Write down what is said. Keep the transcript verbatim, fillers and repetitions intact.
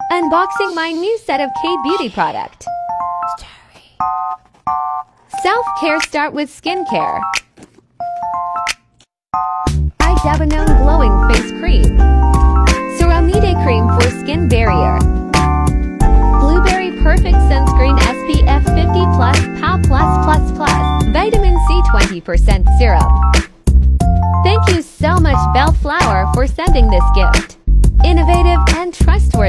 Unboxing my new set of Kbeauty product. Self-care start with skincare. Idebenone glowing face cream. Ceramide cream for skin barrier. Blueberry perfect sunscreen S P F fifty plus P A plus plus plus. Vitamin C twenty percent serum. Thank you so much Bellflower for sending this gift. Innovative and trustworthy.